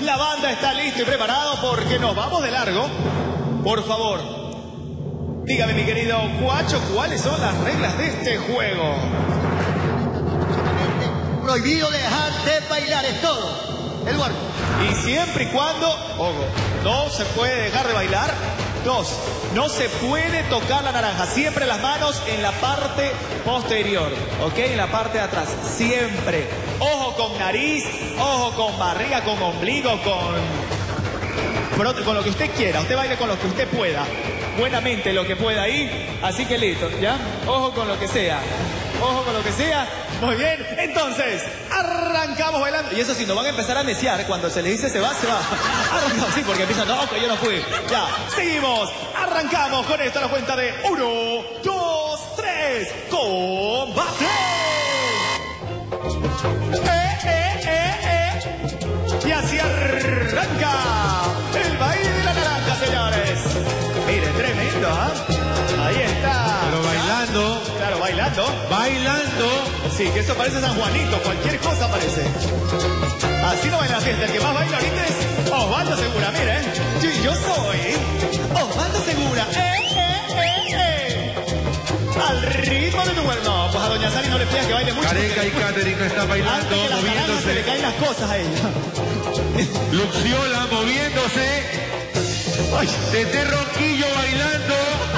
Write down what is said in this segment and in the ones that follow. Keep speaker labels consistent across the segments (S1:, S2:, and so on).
S1: La banda está lista y preparado porque nos vamos de largo. Por favor, dígame, mi querido Guacho, ¿cuáles son las reglas de este juego?
S2: Prohibido dejar de bailar, es todo. Eduardo.
S1: Y siempre y cuando, ojo, no se puede dejar de bailar. 2, no se puede tocar la naranja. Siempre las manos en la parte posterior, ¿ok? En la parte de atrás, siempre. Ojo con nariz, ojo con barriga, con ombligo, con lo que usted quiera. Usted baile con lo que usted pueda. Buenamente lo que pueda ahí. Así que listo, ¿ya? Ojo con lo que sea. Ojo con lo que sea. Muy bien. Entonces, arrancamos bailando. Y eso sí, nos van a empezar a neciar. Cuando se les dice se va, se va. Arrancamos, sí, porque empiezan, no, que yo no fui. Ya, seguimos. Arrancamos con esto a la cuenta de 1, 2, 3. ¡Combate! Y así arranca el baile de la naranja, señores. Mire, tremendo, ¿ah? Ahí está.
S3: Pero bailando.
S1: Claro, bailando.
S3: Bailando.
S1: Sí, que eso parece San Juanito, cualquier cosa parece. Así no baila la fiesta. El que más baila ahorita es Osvaldo Segura, mire. Yo soy Osvaldo Segura. Al ritmo de tu cuerpo. No, pues a doña Sari no le pidas que baile mucho.
S3: Careca y Catherine está bailando,
S1: antes que las naranjas se le caen las cosas a ella.
S3: Luxiola moviéndose.
S1: Ay.
S3: Tete Ronquillo bailando.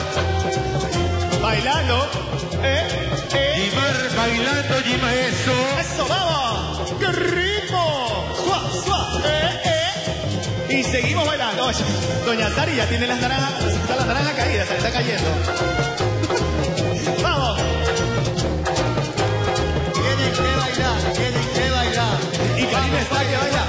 S1: Bailando.
S3: Gimar bailando, Gima, eso.
S1: Eso, vamos. ¡Qué ritmo! ¡Suá, suá! Y seguimos bailando. Oye, doña Sari ya tiene las naranjas, está la naranja caída, se le está cayendo. ¡Vamos!
S2: Tienen que bailar, tienen que bailar.
S1: Y Karina está que baila.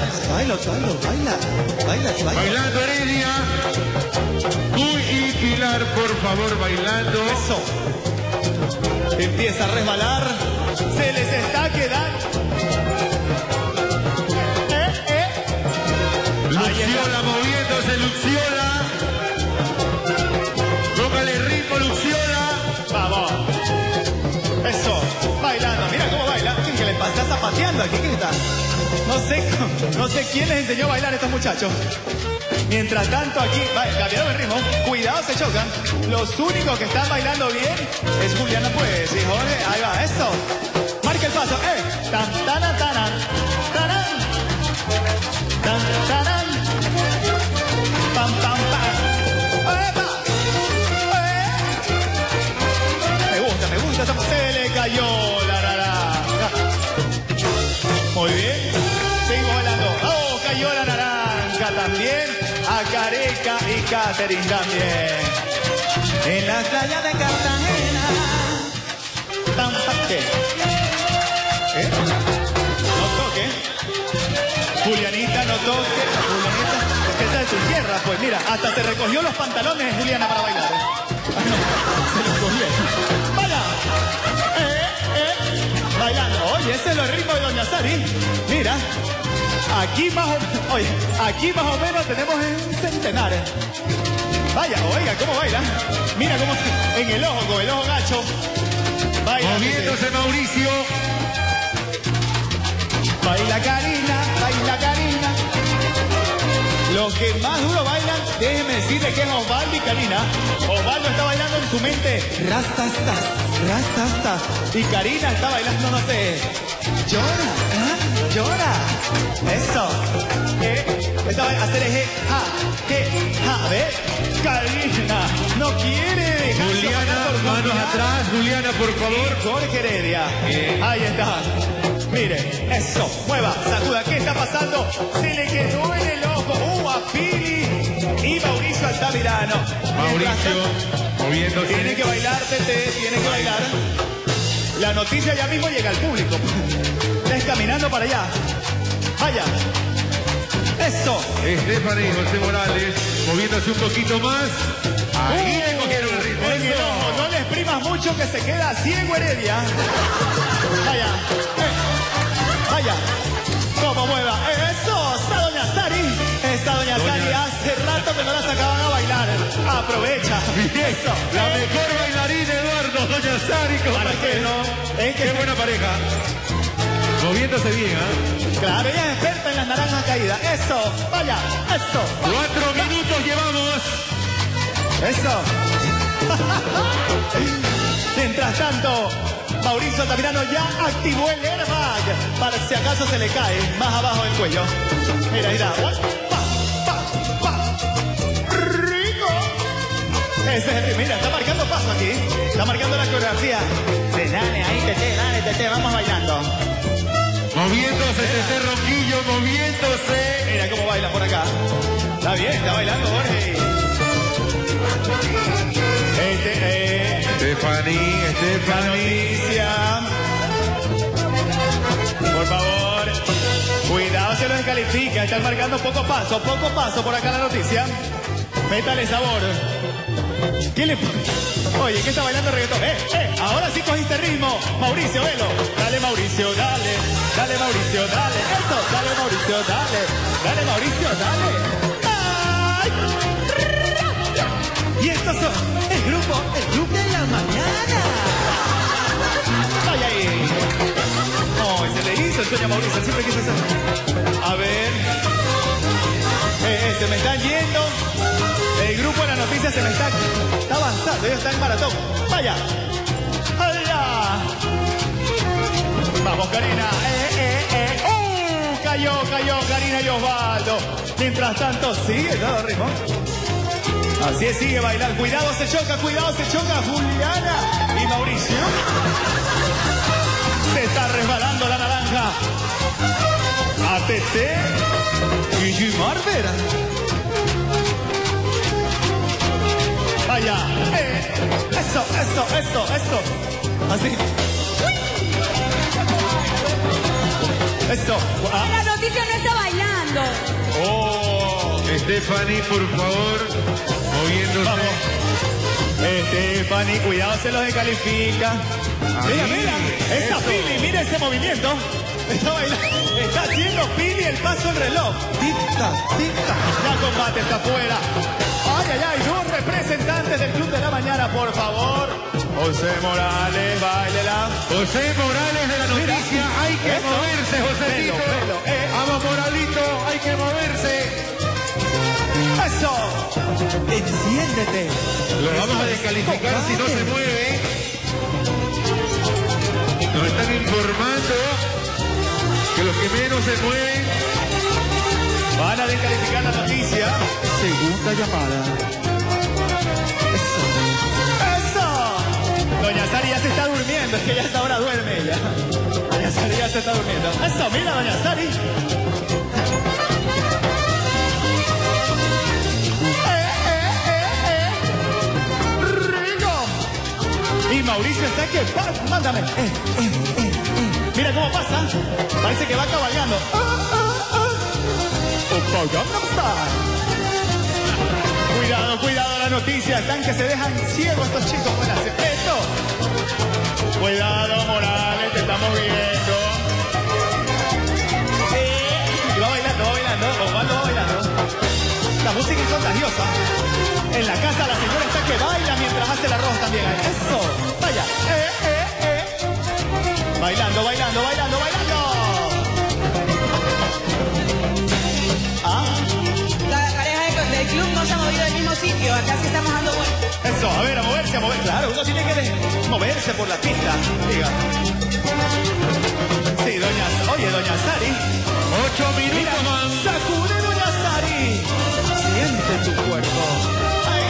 S1: Baila.
S3: Bailando Heredia. Uy y Pilar, por favor, bailando.
S1: Eso. Empieza a resbalar. Se les está quedando.
S3: Luxiola moviéndose, Luxiola. Póngale ritmo, Luxiola.
S1: Vamos. Eso. Bailando. Mira cómo baila. ¿Qué le pasa? Está zapateando aquí. ¿Qué está? No sé quién les enseñó a bailar a estos muchachos. Mientras tanto aquí, vaya, cambiaron el ritmo. Cuidado, se chocan. Los únicos que están bailando bien es Juliana, pues. Y Jorge, ahí va, eso. Marca el paso. Tan, tanan, tanan. Tanan. Tan, tanan. Pam, pam, pam. ¡Epa! Me gusta esa. Se le cayó la naranja. Muy bien. Seguimos bailando. ¡Oh, cayó la naranja también! A Careca y Catherine también. En la playa de Cartagena. ¿Qué? No toque. Julianita, no toque. Julianita, es que esa es tu tierra, pues mira, hasta se recogió los pantalones Juliana para bailar. Ay, no, se los cogió. ¡Vaya! Bailando. Oye, ese es el ritmo de doña Sari. Mira. Aquí más o menos tenemos un centenar. Vaya, oiga, cómo baila. Mira cómo en el ojo, con el ojo gacho. Baila.
S3: Moviéndose Mauricio.
S1: Baila Karina. Los que más duro bailan, déjenme decirles que es Osvaldo y Karina. Osvaldo está bailando en su mente. Rastastas. Y Karina está bailando, no sé. Llora. Eso. Esta va a hacer eje, ja. A ver. Karina no quiere dejar.
S3: Juliana, manos atrás. Juliana, por favor.
S1: Jorge Heredia. Ahí está. Mire, eso. Mueva, sacuda. ¿Qué está pasando? Se le quedó en el ojo. A Pili y Mauricio Altamirano.
S3: Mauricio moviéndose.
S1: Tiene que bailar, Tete. Tiene que bailar. La noticia ya mismo llega al público. Está caminando para allá. Vaya. Eso.
S3: Estefany y José Morales moviéndose un poquito más. Ahí le cogieron el ritmo.
S1: En el ojo. No le exprimas mucho que se queda ciego Heredia. Vaya. Vaya. Como mueva. Eso. Esa doña Sari hace rato que no la sacaban a bailar. Aprovecha. Eso.
S3: La mejor bailarina, Eduardo, doña Sari.
S1: ¿Para qué no?
S3: Qué buena pareja. Moviéndose bien, ¿ah?
S1: Claro, ella es experta en las naranjas caídas. Eso, vaya, eso.
S3: 4 minutos llevamos.
S1: Eso. Mientras tanto, Mauricio Altamirano ya activó el airbag para si acaso se le cae más abajo del cuello. Mira, mira. ¡Rico! Ese es el ritmo. Mira, está marcando paso aquí. Está marcando la coreografía. Sí, dale, ahí, tete, vamos bailando.
S3: Moviéndose, Tete Ronquillo, moviéndose.
S1: Mira cómo baila por acá. Está bien, está bailando, Jorge. La noticia. Por favor. Cuidado, se lo descalifica. Están marcando poco paso por acá la noticia. Métale sabor. ¿Qué le pasa? Oye, ¿qué está bailando reggaetón? Ahora sí cogiste ritmo. Mauricio, velo. Dale, Mauricio, dale. Dale, Mauricio, dale. Eso, dale, Mauricio, dale. Dale, Mauricio, dale. ¡Ay! Y estos son el grupo de la mañana. Vaya ahí. No, se le hizo el sueño a Mauricio, siempre quiso hacer. A ver. Se me están yendo. El grupo de la noticia se me está avanzando, ellos están en maratón. Vaya. ¡Allá! Vamos, Karina. Cayó Karina y Osvaldo. Mientras tanto, sigue todo ritmo. Así es, sigue bailando. Cuidado, se choca Juliana y Mauricio. Se está resbalando la naranja. ATT y Gimar Vera. Vaya. Eso. Así. Eso.
S4: La noticia no está bailando.
S3: Oh, Stephanie, por favor, moviéndose.
S1: Vamos. Stephanie, cuidado, se lo descalifica. Mira, esa Pili, mira ese movimiento. Está bailando, está haciendo Pili el paso del reloj. Tic-tac. Ya combate está afuera. Ay, dos representantes del Club de la Mañana, por favor. José Morales, bailela.
S3: José Morales de la noticia, mira, hay que moverse, Josécito. Vamos, Moralito, hay que moverse.
S1: Eso. Enciéndete.
S3: Lo vamos a descalificar si no se mueve. Nos están informando que los que menos se mueven
S1: van a descalificar la noticia. Segunda llamada. Eso. Doña Sari ya se está durmiendo, es que ya a esta hora duerme ella. Doña Sari ya se está durmiendo. Eso, mira, Doña Sari. Rico. Y Mauricio está que mándame. Mira cómo pasa. Parece que va cabalgando. Cuidado la noticia. Están que se dejan ciegos estos chicos. Eso. Cuidado, Morales, te estamos viendo. Y va bailando. Osvaldo va bailando. La música es contagiosa. En la casa la señora está que baila mientras hace el arroz también. Eso. Vaya. Bailando.
S4: La pareja del club no se ha movido del mismo sitio. Acá sí estamos dando vueltas.
S1: Eso, a ver, a moverse. Claro, uno tiene que moverse por la pista. Diga. Sí, doña Sari.
S3: 8 minutos más.
S1: Sacude, doña Sari. Siente tu cuerpo. Ay.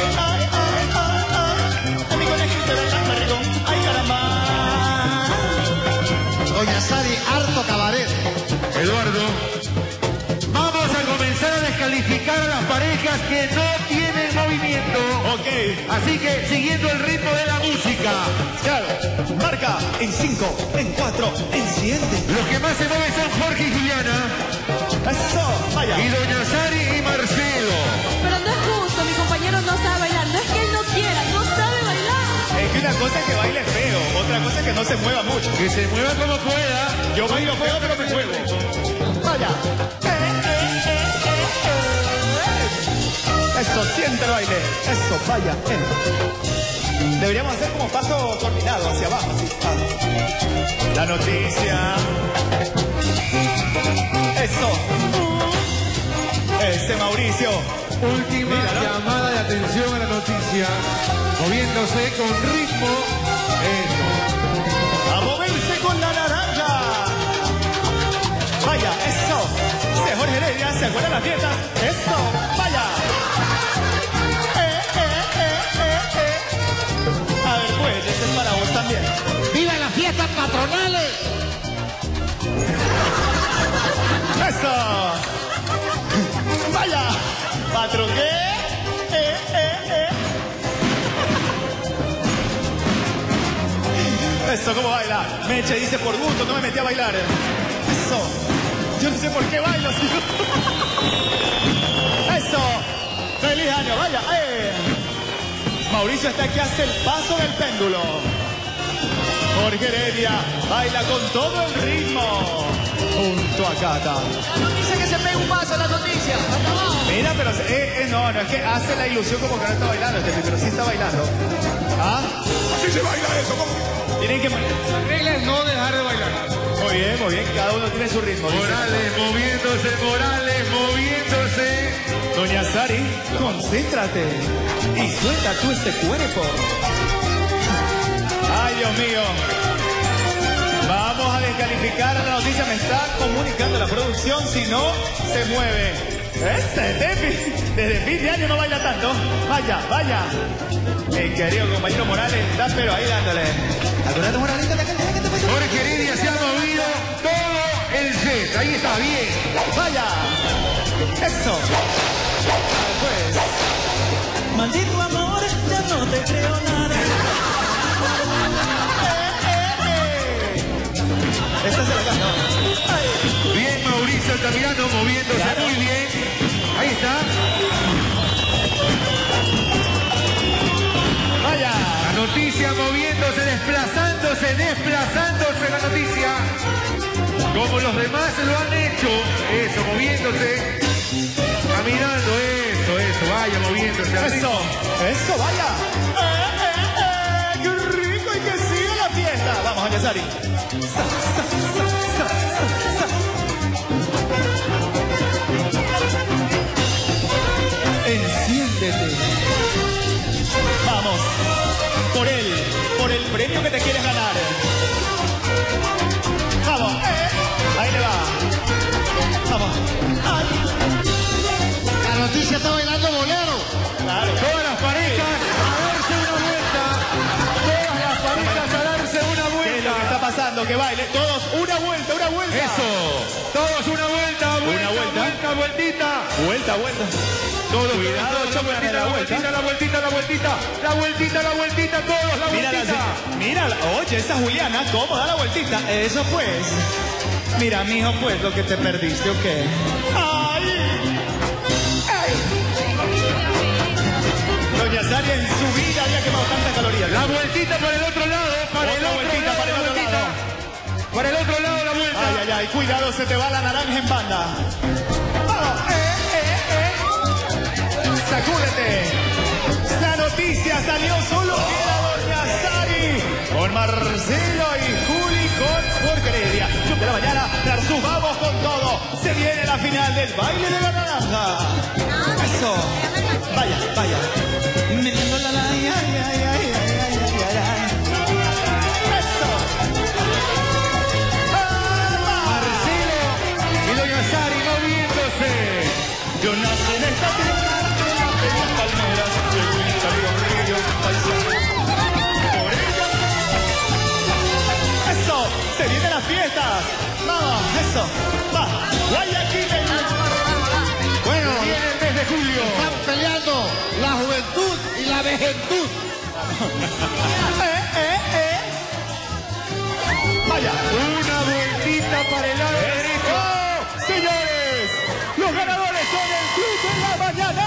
S1: Mi conejito del maricón. Ay, caramba.
S2: Doña Sari, harto cabaret.
S3: Eduardo, vamos a comenzar a descalificar a las parejas que no tienen movimiento.
S1: Ok.
S3: Así que, siguiendo el ritmo de la música.
S1: Claro. Marca en 5, en 4, enciende.
S3: Los que más se mueven son Jorge y Juliana.
S1: Eso, vaya.
S3: Y doña Sari y Marcelo.
S4: Pero no es justo, mi compañero no sabe bailar. No es que él no quiera, no sabe bailar.
S1: Es que una cosa es que baile feo, otra cosa es que no se mueva mucho.
S3: Que se mueva como pueda.
S1: Yo bailo feo, pero me muevo. Vaya. Eso, siente el baile. Eso, vaya. Deberíamos hacer como paso coordinado hacia abajo, así. Ah. La noticia. Eso. Ese Mauricio.
S3: Última llamada de atención a la noticia. Moviéndose con ritmo. Eso.
S1: A moverse con la naranja. Vaya, eso. Ese Jorge Heredia, ¿se acuerdan las fiestas? Eso, vaya. A ver, pues, este es para vos también.
S2: ¡Viva las fiestas patronales!
S1: ¡Eso! ¡Vaya! ¿Patrón qué? Eso, ¿cómo baila? Meche dice, por gusto, no me metí a bailar. Eso. Yo no sé por qué bailo, así. Eso. ¡Feliz año! ¡Vaya! Mauricio está aquí, hace el paso del péndulo. Jorge Heredia baila con todo el ritmo. Junto a Cata.
S2: La noticia que se pega un paso, la noticia.
S1: Mira, pero no, es que hace la ilusión como que no está bailando, pero sí está bailando. ¿Ah?
S3: Así se baila eso.
S1: Tienen que...
S3: La regla es no dejar de bailar.
S1: Muy bien, cada uno tiene su ritmo.
S3: Morales moviéndose.
S1: Doña Sari, concéntrate y suelta tú ese cuerpo. Ay, Dios mío. Vamos a descalificar a la noticia. Me está comunicando la producción. Si no, se mueve. Desde fin de año no baila tanto. Vaya. Mi querido compañero Morales está pero ahí dándole. Acuérdate, Moralito,
S3: Jorge Heredia se ha movido todo el set. Ahí está, bien.
S1: Vaya. Eso. Pues.
S5: Maldito amor, ya no te creo nada.
S1: Esta se la canta.
S3: Bien, Mauricio Altamirano moviéndose
S1: Claro.
S3: muy bien. Ahí está.
S1: Vaya.
S3: La noticia moviéndose, desplazándose la noticia. Como los demás lo han hecho. Eso, moviéndose. Caminando, eso. Vaya, moviéndose.
S1: Eso, vaya. ¡Qué rico y que siga la fiesta! Vamos, Doña Sari. Enciéndete. Vamos, por el premio que te quieres ganar. Vamos, ahí le va. Vamos. Ay.
S2: La noticia está bailando bolero.
S1: Claro.
S3: Todas las parejas a darse una vuelta.
S1: ¿Qué es lo que está pasando? Que baile. Todos una vuelta.
S3: Eso. Todos una vuelta. Vueltita.
S1: Vuelta.
S3: Todos,
S1: Cuidado, choco,
S3: la vueltita, todos la
S1: Mira,
S3: vueltita.
S1: mira, oye, esa Juliana, ¿cómo da la vueltita? Eso pues. Mira, mijo, pues, lo que te perdiste, ¿o qué? ¡Ay! Doña Sari en su vida había quemado tantas calorías.
S3: La vueltita para el otro lado, para el otro lado la vuelta.
S1: Ay, cuidado, se te va la naranja en banda. ¡Vamos! ¡Sacúdete! La noticia salió, solo queda Doña Sari con Marcelo y Juli con Jorge Heredia. Club de la mañana, Tarzú, vamos con todo. Se viene la final del baile de la naranja. Eso. Vaya.
S5: Metiendo la la, ay.
S1: Eso.
S3: Marcelo y Doña Sari moviéndose.
S1: Yo nací en esta tierra de las bellas palmeras, de Huilca, ríos, paisajes. Por ella. Eso, se vienen las fiestas. Vamos, eso. Va, Guayaquil.
S2: Bueno,
S3: Viene el mes de julio.
S2: están peleando la juventud y la vejentud.
S1: Vaya.
S3: Una vueltita para el lado derecho.
S1: ¡Oh! Señores, los ganadores son el Club de la Mañana.